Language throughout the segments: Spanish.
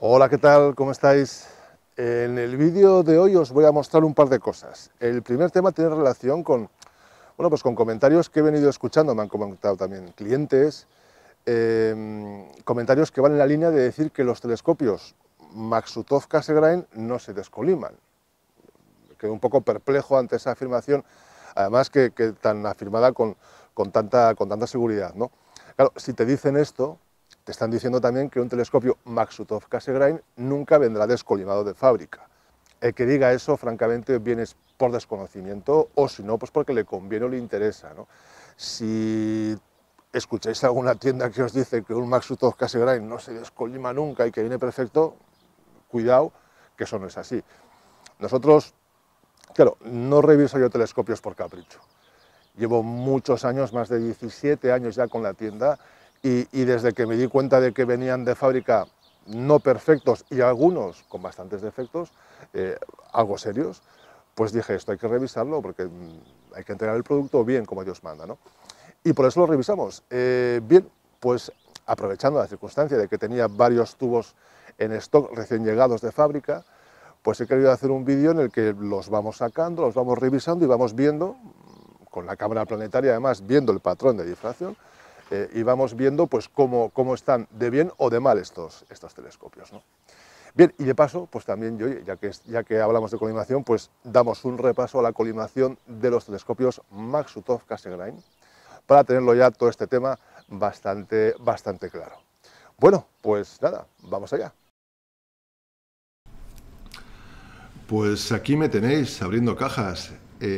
Hola, ¿qué tal? ¿Cómo estáis? En el vídeo de hoy os voy a mostrar un par de cosas. El primer tema tiene relación con, pues con comentarios que he venido escuchando, me han comentado también clientes, comentarios que van en la línea de decir que los telescopios Maksutov-Cassegrain no se descoliman. Quedé un poco perplejo ante esa afirmación, además que tan afirmada con tanta seguridad, ¿no? Claro, si te dicen esto, te están diciendo también que un telescopio Maksutov-Cassegrain nunca vendrá descolimado de fábrica. El que diga eso, francamente, viene por desconocimiento o si no, pues porque le conviene o le interesa, ¿no? Si escucháis alguna tienda que os dice que un Maksutov-Cassegrain no se descolima nunca y que viene perfecto, cuidado, que eso no es así. Nosotros, claro, no reviso yo telescopios por capricho. Llevo muchos años, más de 17 años ya con la tienda, y desde que me di cuenta de que venían de fábrica no perfectos y algunos con bastantes defectos, algo serios, pues dije, esto hay que revisarlo porque hay que entregar el producto bien como Dios manda, ¿no? Y por eso lo revisamos. Bien, pues aprovechando la circunstancia de que tenía varios tubos en stock recién llegados de fábrica, pues he querido hacer un vídeo en el que los vamos sacando, los vamos revisando y vamos viendo, con la cámara planetaria además, viendo el patrón de difracción, y vamos viendo pues cómo están de bien o de mal estos telescopios, ¿no? Bien, y de paso, pues también yo, ya que hablamos de colimación, pues damos un repaso a la colimación de los telescopios Maksutov-Cassegrain para tenerlo ya todo este tema bastante claro. Bueno, pues nada, vamos allá. Pues aquí me tenéis abriendo cajas.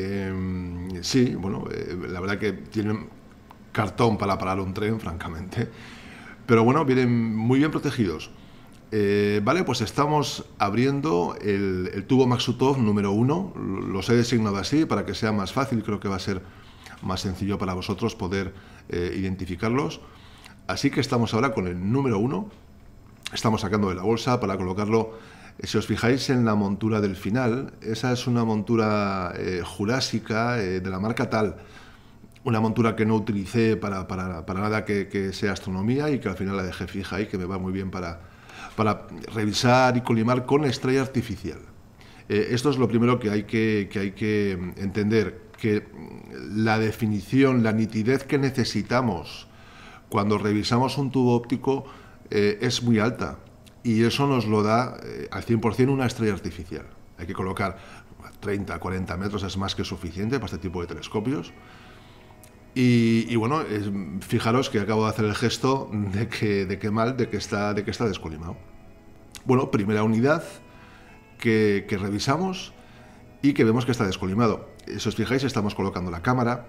Sí, bueno, la verdad que tienen cartón para parar un tren, francamente. Pero bueno, vienen muy bien protegidos. Vale, pues estamos abriendo el tubo Maksutov número 1. Los he designado así para que sea más fácil. Creo que va a ser más sencillo para vosotros poder identificarlos. Así que estamos ahora con el número 1. Estamos sacando de la bolsa para colocarlo. Si os fijáis en la montura del final, esa es una montura jurásica de la marca Tal. Una montura que no utilicé para nada que sea astronomía y que al final la dejé fija y que me va muy bien para revisar y colimar con estrella artificial. Esto es lo primero que hay que entender, que la definición, la nitidez que necesitamos cuando revisamos un tubo óptico es muy alta. Y eso nos lo da al 100% una estrella artificial. Hay que colocar 30, 40 metros, es más que suficiente para este tipo de telescopios. Y bueno, fijaros que acabo de hacer el gesto de que está descolimado. Bueno, primera unidad que revisamos y que vemos que está descolimado. Si os fijáis, estamos colocando la cámara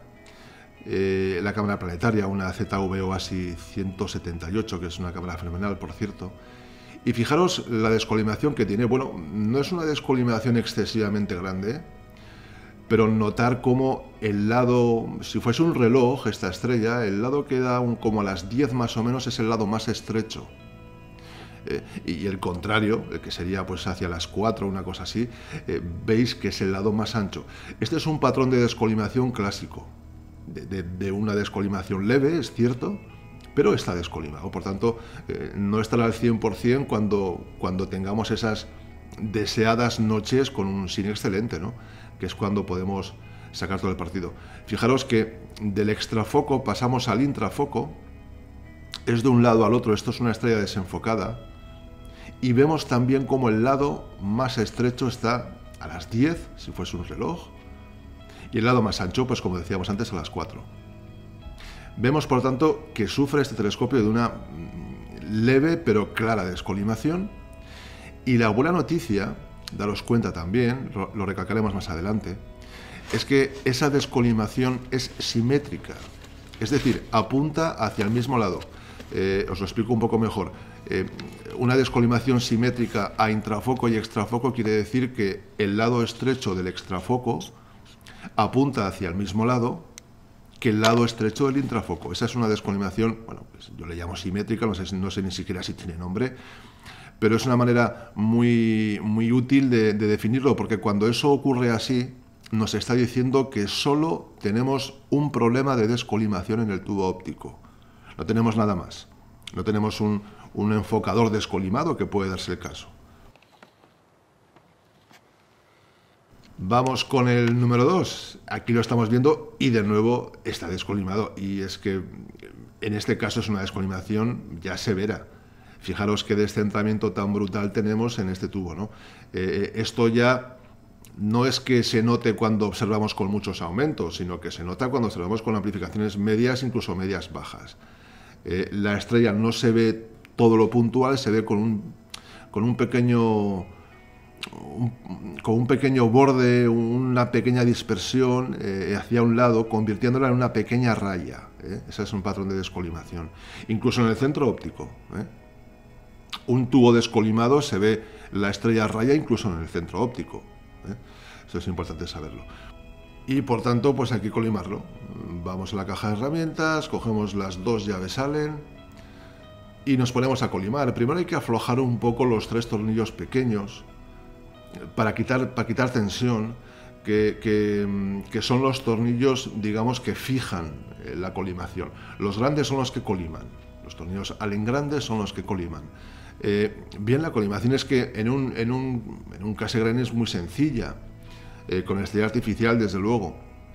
planetaria, una ZV Oasi 178, que es una cámara fenomenal, por cierto. Y fijaros la descolimación que tiene. Bueno, no es una descolimación excesivamente grande, pero notar cómo el lado, si fuese un reloj, esta estrella, el lado que da como a las 10 más o menos es el lado más estrecho. Y el contrario, que sería pues hacia las 4, una cosa así, veis que es el lado más ancho. Este es un patrón de descolimación clásico, de una descolimación leve, es cierto, pero está descolimado. Por tanto, no estará al 100% cuando tengamos esas deseadas noches con un cine excelente, ¿no? Que es cuando podemos sacar todo el partido. Fijaros que del extrafoco pasamos al intrafoco, es de un lado al otro, esto es una estrella desenfocada, y vemos también como el lado más estrecho está a las 10, si fuese un reloj, y el lado más ancho, pues como decíamos antes, a las 4. Vemos, por lo tanto, que sufre este telescopio de una leve pero clara descolimación. Y la buena noticia, daros cuenta también, lo recalcaremos más adelante, es que esa descolimación es simétrica. Es decir, apunta hacia el mismo lado. Os lo explico un poco mejor. Una descolimación simétrica a intrafoco y extrafoco quiere decir que el lado estrecho del extrafoco apunta hacia el mismo lado que el lado estrecho del intrafoco. Esa es una descolimación, bueno, pues yo le llamo simétrica, no sé ni siquiera si tiene nombre, pero es una manera muy útil de definirlo, porque cuando eso ocurre así, nos está diciendo que solo tenemos un problema de descolimación en el tubo óptico. No tenemos nada más. No tenemos un un enfocador descolimado, que puede darse el caso. Vamos con el número 2. Aquí lo estamos viendo y de nuevo está descolimado. Y es que en este caso es una descolimación ya severa. Fijaros qué descentramiento tan brutal tenemos en este tubo, ¿no? Esto ya no es que se note cuando observamos con muchos aumentos, sino que se nota cuando observamos con amplificaciones medias, incluso medias bajas. La estrella no se ve todo lo puntual, se ve con un pequeño borde, una pequeña dispersión hacia un lado, convirtiéndola en una pequeña raya. Ese es un patrón de descolimación. Incluso en el centro óptico. Un tubo descolimado se ve la estrella raya incluso en el centro óptico. Eso es importante saberlo. Y por tanto, pues hay que colimarlo. Vamos a la caja de herramientas, cogemos las 2 llaves Allen y nos ponemos a colimar. Primero hay que aflojar un poco los 3 tornillos pequeños para quitar tensión, que son los tornillos, digamos, que fijan la colimación. Los grandes son los que coliman. Los tornillos Allen grandes son los que coliman. Bien, la colimación es que en un Cassegrain es muy sencilla, con estrella artificial, desde luego.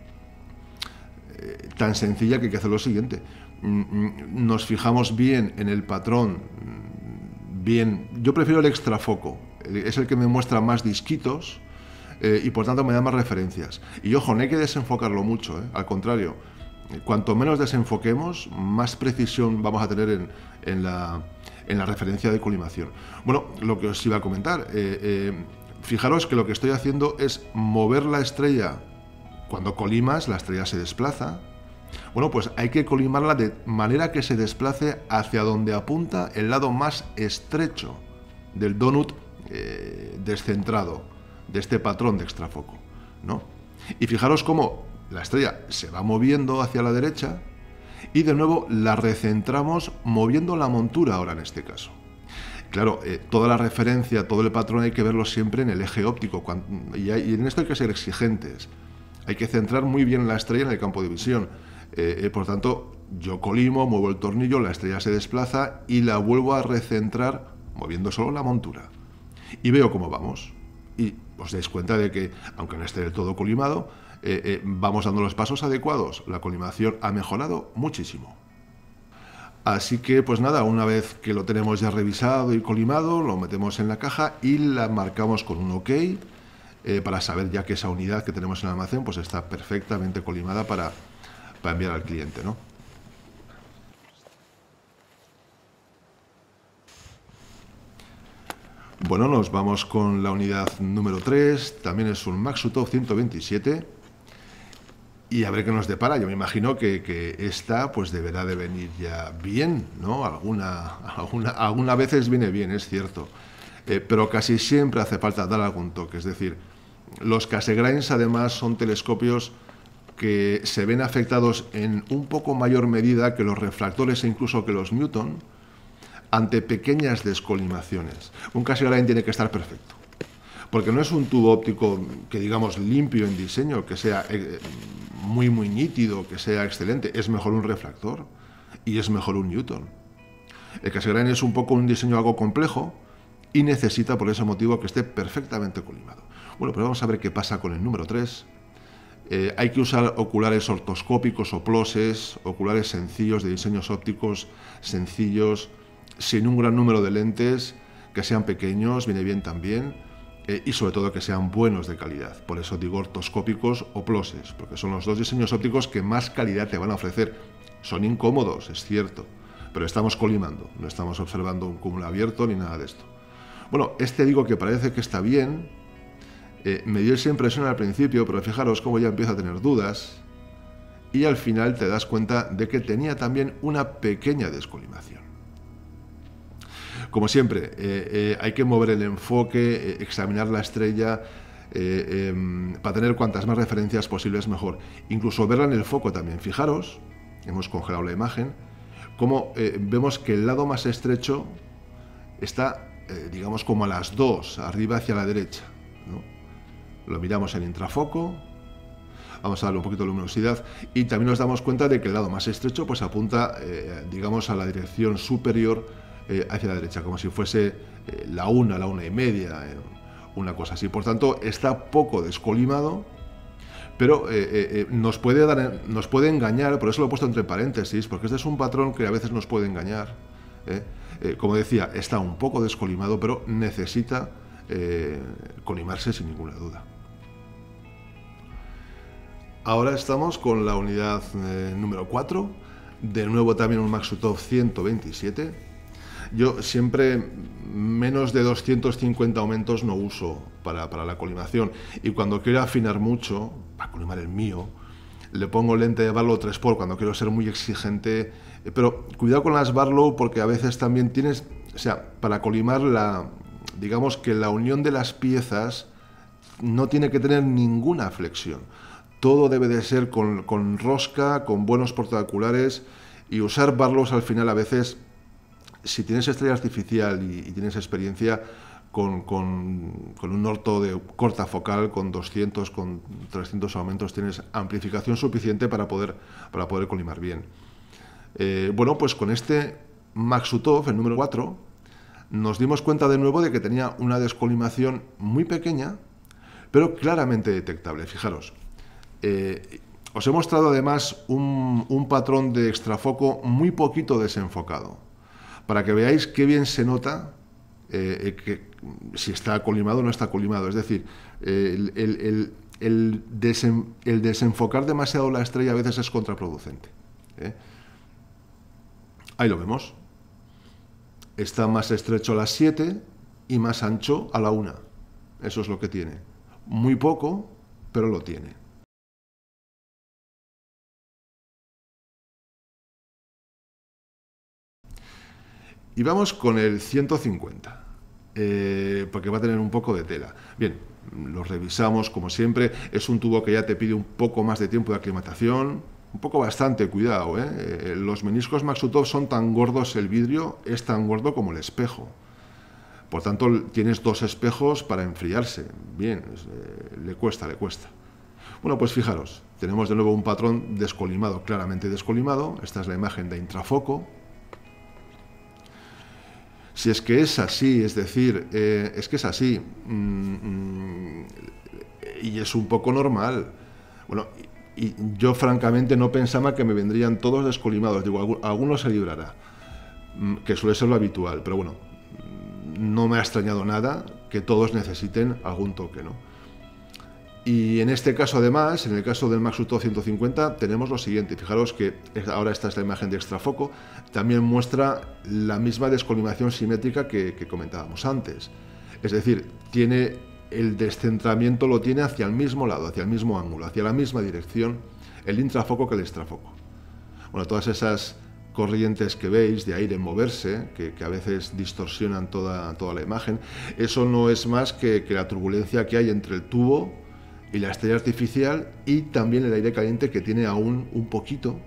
Tan sencilla que hay que hacer lo siguiente. Nos fijamos bien en el patrón. Bien, yo prefiero el extrafoco. Es el que me muestra más disquitos y por tanto me da más referencias. Y ojo, no hay que desenfocarlo mucho, al contrario. Cuanto menos desenfoquemos, más precisión vamos a tener en la referencia de colimación. Bueno, lo que os iba a comentar, fijaros que lo que estoy haciendo es mover la estrella. Cuando colimas, la estrella se desplaza. Bueno, pues hay que colimarla de manera que se desplace hacia donde apunta el lado más estrecho del donut descentrado, de este patrón de extrafoco, ¿no? Y fijaros cómo la estrella se va moviendo hacia la derecha y de nuevo la recentramos moviendo la montura ahora en este caso. Claro, toda la referencia, todo el patrón hay que verlo siempre en el eje óptico y en esto hay que ser exigentes. Hay que centrar muy bien la estrella en el campo de visión. Por tanto, yo colimo, muevo el tornillo, la estrella se desplaza y la vuelvo a recentrar moviendo solo la montura. Y veo cómo vamos. Y os dais cuenta de que, aunque no esté del todo colimado, vamos dando los pasos adecuados. La colimación ha mejorado muchísimo. Así que, pues nada, una vez que lo tenemos ya revisado y colimado, lo metemos en la caja y la marcamos con un OK para saber ya que esa unidad que tenemos en el almacén pues está perfectamente colimada para enviar al cliente, ¿no? Bueno, nos vamos con la unidad número 3, también es un Maxutov 127 y a ver qué nos depara. Yo me imagino que esta pues deberá de venir ya bien, ¿no? Alguna veces viene bien, es cierto, pero casi siempre hace falta dar algún toque. Es decir, los Cassegrains además son telescopios que se ven afectados en un poco mayor medida que los refractores e incluso que los Newton ante pequeñas descolimaciones. Un Cassegrain tiene que estar perfecto, porque no es un tubo óptico que digamos limpio en diseño, que sea muy nítido, que sea excelente. Es mejor un refractor y es mejor un Newton. El Cassegrain es un poco un diseño algo complejo y necesita por ese motivo que esté perfectamente colimado. Bueno, pero vamos a ver qué pasa con el número 3. Hay que usar oculares ortoscópicos o ploses, oculares sencillos de diseños ópticos sencillos, sin un gran número de lentes, que sean pequeños, viene bien también, y sobre todo que sean buenos de calidad. Por eso digo ortoscópicos o ploses, porque son los dos diseños ópticos que más calidad te van a ofrecer. Son incómodos, es cierto, pero estamos colimando, no estamos observando un cúmulo abierto ni nada de esto. Bueno, este digo que parece que está bien. Me dio esa impresión al principio, pero fijaros cómo ya empiezo a tener dudas y al final te das cuenta de que tenía también una pequeña descolimación. Como siempre, hay que mover el enfoque, examinar la estrella, para tener cuantas más referencias posibles mejor. Incluso verla en el foco también. Fijaros, hemos congelado la imagen, cómo vemos que el lado más estrecho está, digamos, como a las 2, arriba hacia la derecha, ¿no? Lo miramos en intrafoco, vamos a darle un poquito de luminosidad y también nos damos cuenta de que el lado más estrecho pues apunta, digamos, a la dirección superior hacia la derecha, como si fuese la 1, la 1:30, una cosa así. Por tanto, está poco descolimado, pero nos puede engañar, por eso lo he puesto entre paréntesis, porque este es un patrón que a veces nos puede engañar. Como decía, está un poco descolimado, pero necesita colimarse sin ninguna duda. Ahora estamos con la unidad número 4, de nuevo también un Maksutov 127. Yo siempre menos de 250 aumentos no uso para la colimación, y cuando quiero afinar mucho, para colimar el mío, le pongo lente de Barlow 3x cuando quiero ser muy exigente, pero cuidado con las Barlow porque a veces también tienes, o sea, para colimar digamos que la unión de las piezas no tiene que tener ninguna flexión. Todo debe de ser con rosca, con buenos portaoculares, y usar Barlows al final a veces, si tienes estrella artificial y tienes experiencia, con un orto de corta focal, con 200, con 300 aumentos, tienes amplificación suficiente para poder colimar bien. Bueno, pues con este Maksutov, el número 4, nos dimos cuenta de nuevo de que tenía una descolimación muy pequeña, pero claramente detectable. Fijaros, os he mostrado además un patrón de extrafoco muy poquito desenfocado, para que veáis qué bien se nota si está colimado o no está colimado. Es decir, el desenfocar demasiado la estrella a veces es contraproducente. Ahí lo vemos. Está más estrecho a las 7 y más ancho a la 1. Eso es lo que tiene. Muy poco, pero lo tiene. Y vamos con el 150, porque va a tener un poco de tela. Bien, lo revisamos como siempre. Es un tubo que ya te pide un poco más de tiempo de aclimatación, un poco bastante, cuidado. Los meniscos Maksutov son tan gordos, el vidrio es tan gordo como el espejo. Por tanto, tienes dos espejos para enfriarse. Bien, le cuesta. Bueno, pues fijaros, tenemos de nuevo un patrón descolimado, claramente descolimado. Esta es la imagen de intrafoco. Si es que es así, es decir, es que es así, y es un poco normal. Bueno, y yo francamente no pensaba que me vendrían todos descolimados. Digo, alguno se librará, que suele ser lo habitual, pero bueno, no me ha extrañado nada que todos necesiten algún toque, ¿no? Y en este caso, además, en el caso del Maksutov 150, tenemos lo siguiente. Fijaros que ahora esta es la imagen de extrafoco. También muestra la misma descolimación simétrica que comentábamos antes. Es decir, tiene el descentramiento, lo tiene hacia el mismo lado, hacia el mismo ángulo, hacia la misma dirección, el intrafoco que el extrafoco. Bueno, todas esas corrientes que veis de aire moverse, que a veces distorsionan toda la imagen, eso no es más que la turbulencia que hay entre el tubo y la estrella artificial, y también el aire caliente que tiene aún un poquito,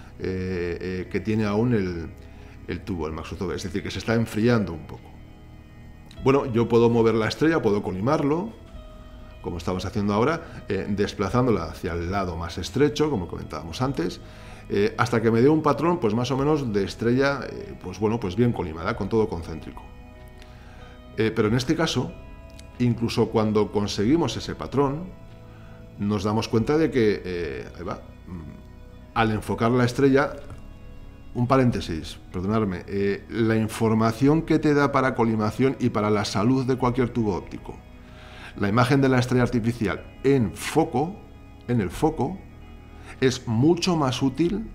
que tiene aún el tubo, el Maksutov, es decir, que se está enfriando un poco. Bueno, yo puedo mover la estrella, puedo colimarlo, como estamos haciendo ahora, desplazándola hacia el lado más estrecho, como comentábamos antes, hasta que me dé un patrón, pues más o menos de estrella, pues bueno, pues bien colimada, con todo concéntrico. Pero en este caso, incluso cuando conseguimos ese patrón, nos damos cuenta de que, ahí va, al enfocar la estrella, un paréntesis, perdonadme, la información que te da para colimación y para la salud de cualquier tubo óptico, la imagen de la estrella artificial en el foco, es mucho más útil,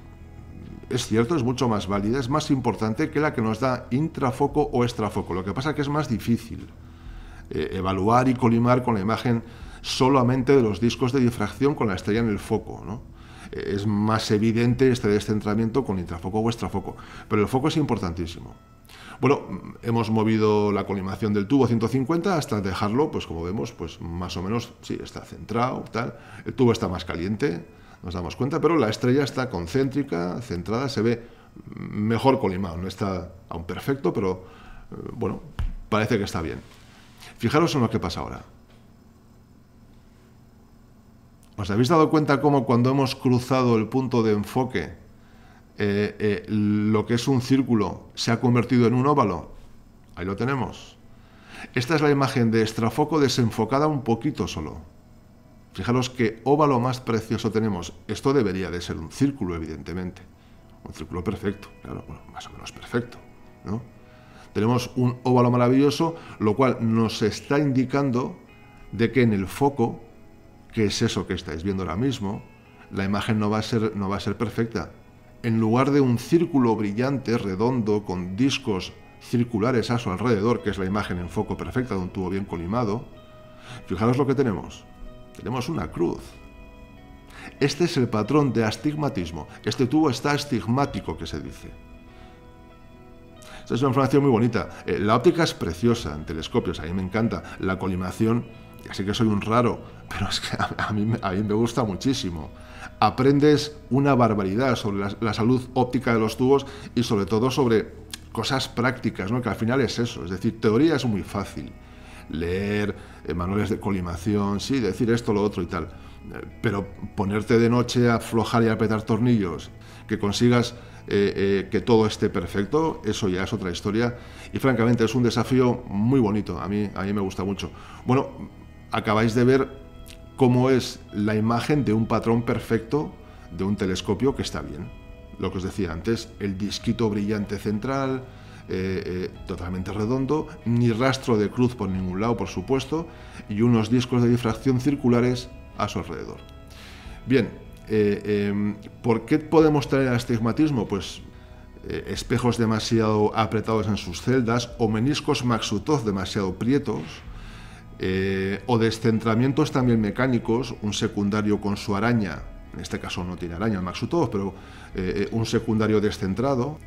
es cierto, es mucho más válida, es más importante que la que nos da intrafoco o extrafoco. Lo que pasa es que es más difícil evaluar y colimar con la imagen solamente de los discos de difracción con la estrella en el foco, ¿no? Es más evidente este descentramiento con intrafoco o extrafoco, pero el foco es importantísimo. Bueno, hemos movido la colimación del tubo 150 hasta dejarlo, pues como vemos, pues más o menos, sí, está centrado, tal. El tubo está más caliente, nos damos cuenta, pero la estrella está concéntrica, centrada, se ve mejor colimado. No está aún perfecto, pero bueno, parece que está bien. Fijaros en lo que pasa ahora. ¿Os habéis dado cuenta cómo cuando hemos cruzado el punto de enfoque lo que es un círculo se ha convertido en un óvalo. Ahí lo tenemos. Esta es la imagen de extrafoco desenfocada un poquito solo. Fijaros qué óvalo más precioso tenemos. Esto debería de ser un círculo, evidentemente. Un círculo perfecto, claro, bueno, más o menos perfecto, ¿no? Tenemos un óvalo maravilloso, lo cual nos está indicando de que en el foco, que es eso que estáis viendo ahora mismo, la imagen no va a ser perfecta. En lugar de un círculo brillante, redondo, con discos circulares a su alrededor, que es la imagen en foco perfecta de un tubo bien colimado, fijaros lo que tenemos. Tenemos una cruz. Este es el patrón de astigmatismo. Este tubo está astigmático, que se dice. Esta es una información muy bonita. La óptica es preciosa en telescopios, a mí me encanta. La colimación, ya sé que soy un raro, pero es que a mí me gusta muchísimo. Aprendes una barbaridad sobre la salud óptica de los tubos y sobre todo sobre cosas prácticas, ¿no? Que al final es eso. Es decir, teoría es muy fácil. Leer manuales de colimación, sí, decir esto, lo otro y tal. Pero ponerte de noche a aflojar y a apretar tornillos, que consigas que todo esté perfecto, eso ya es otra historia. Y francamente es un desafío muy bonito, a mí me gusta mucho. Bueno, acabáis de ver cómo es la imagen de un patrón perfecto de un telescopio que está bien. Lo que os decía antes, el disquito brillante central, totalmente redondo, ni rastro de cruz por ningún lado, por supuesto, y unos discos de difracción circulares a su alrededor. Bien, ¿por qué podemos tener astigmatismo? Pues espejos demasiado apretados en sus celdas, o meniscos Maksutov demasiado prietos, o descentramientos también mecánicos, un secundario con su araña, en este caso no tiene araña el Maksutov, pero un secundario descentrado.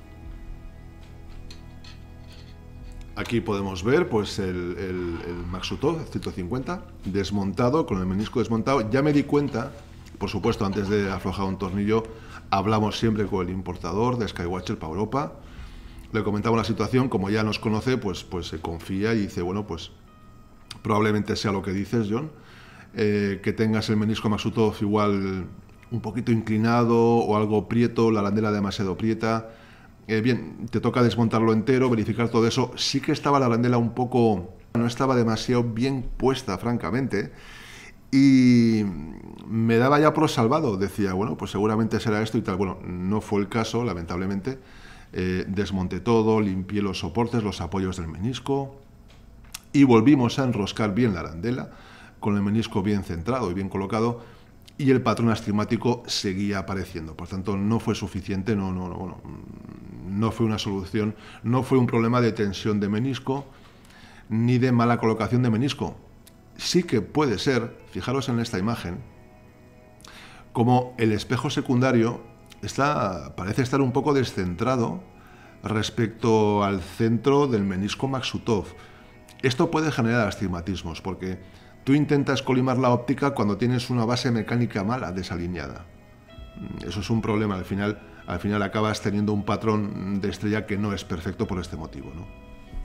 Aquí podemos ver pues, el Maksutov 150 desmontado, con el menisco desmontado. Ya me di cuenta, por supuesto, antes de aflojar un tornillo, hablamos siempre con el importador de Skywatcher para Europa. Le comentaba una situación, como ya nos conoce, pues se confía y dice, bueno, pues probablemente sea lo que dices, John, que tengas el menisco Maksutov igual un poquito inclinado o algo prieto, la arandela demasiado prieta. Bien, te toca desmontarlo entero, verificar todo eso. Sí que estaba la arandela un poco, no estaba demasiado bien puesta, francamente, y me daba ya por salvado. Decía, bueno, pues seguramente será esto y tal. Bueno, no fue el caso, lamentablemente. Desmonté todo, limpié los soportes, los apoyos del menisco y volvimos a enroscar bien la arandela, con el menisco bien centrado y bien colocado, y el patrón astigmático seguía apareciendo. Por tanto, no fue suficiente, no fue una solución, no fue un problema de tensión de menisco ni de mala colocación de menisco. Sí que puede ser, fijaros en esta imagen, como el espejo secundario parece estar un poco descentrado respecto al centro del menisco Maksutov. Esto puede generar astigmatismos porque tú intentas colimar la óptica cuando tienes una base mecánica mala, desalineada. Eso es un problema, al final acabas teniendo un patrón de estrella que no es perfecto por este motivo, ¿no?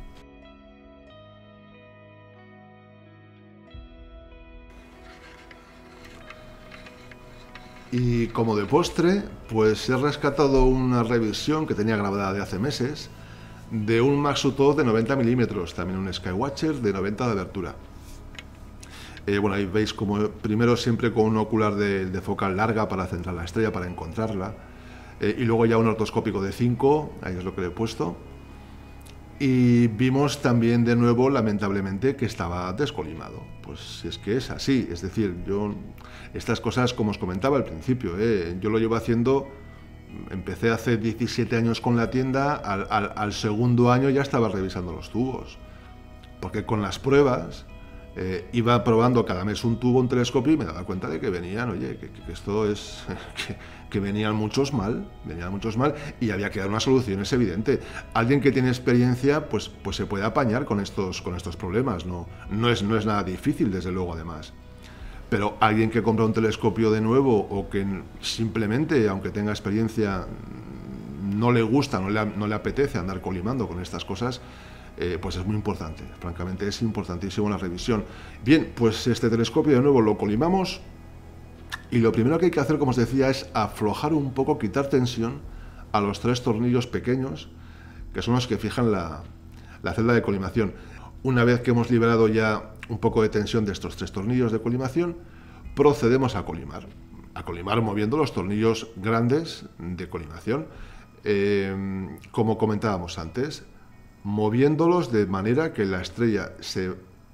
Y como de postre, pues he rescatado una revisión que tenía grabada de hace meses de un Maksutov de 90 milímetros, también un Skywatcher de 90 de abertura. Bueno, ahí veis como primero siempre con un ocular de focal larga para centrar la estrella, para encontrarla, y luego ya un ortoscópico de 5, ahí es lo que le he puesto. Y vimos también de nuevo, lamentablemente, que estaba descolimado. Pues si es que es así, es decir, estas cosas, como os comentaba al principio, yo lo llevo haciendo, empecé hace 17 años con la tienda, al segundo año ya estaba revisando los tubos, porque con las pruebas iba probando cada mes un tubo, un telescopio, y me daba cuenta de que venían, oye, que esto es... que venían muchos mal, y había que dar una solución, es evidente. Alguien que tiene experiencia, pues se puede apañar con estos problemas, no es nada difícil, desde luego, además. Pero alguien que compra un telescopio de nuevo, o que simplemente, aunque tenga experiencia, no le gusta, no le apetece andar colimando con estas cosas, pues es muy importante. Francamente, es importantísimo la revisión. Bien, pues este telescopio de nuevo lo colimamos, y lo primero que hay que hacer, como os decía, es aflojar un poco, quitar tensión a los 3 tornillos pequeños, que son los que fijan la celda de colimación. Una vez que hemos liberado ya un poco de tensión de estos 3 tornillos de colimación, procedemos a colimar moviendo los tornillos grandes de colimación, como comentábamos antes, moviéndolos de manera que la estrella se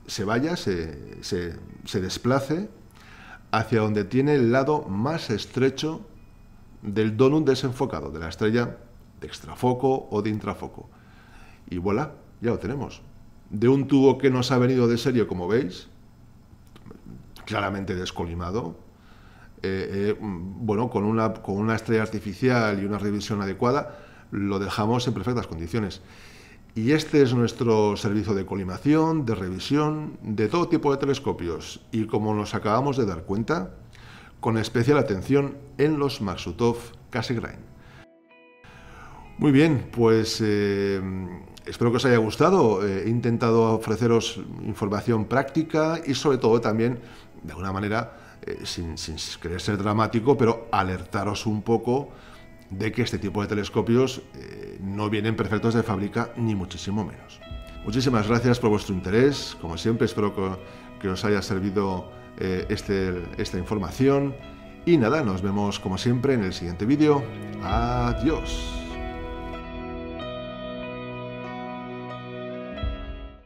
desplace hacia donde tiene el lado más estrecho del donut desenfocado, de la estrella de extrafoco o de intrafoco. Y voilà, ya lo tenemos. De un tubo que nos ha venido de serie, como veis, claramente descolimado, bueno, con una estrella artificial y una revisión adecuada, lo dejamos en perfectas condiciones. Y este es nuestro servicio de colimación, de revisión, de todo tipo de telescopios. Y como nos acabamos de dar cuenta, con especial atención en los Maksutov Cassegrain. Muy bien, pues espero que os haya gustado. He intentado ofreceros información práctica y sobre todo también, de alguna manera, sin querer ser dramático, pero alertaros un poco de que este tipo de telescopios no vienen perfectos de fábrica, ni muchísimo menos. Muchísimas gracias por vuestro interés. Como siempre, espero que os haya servido esta información. Y nada, nos vemos como siempre en el siguiente vídeo. Adiós.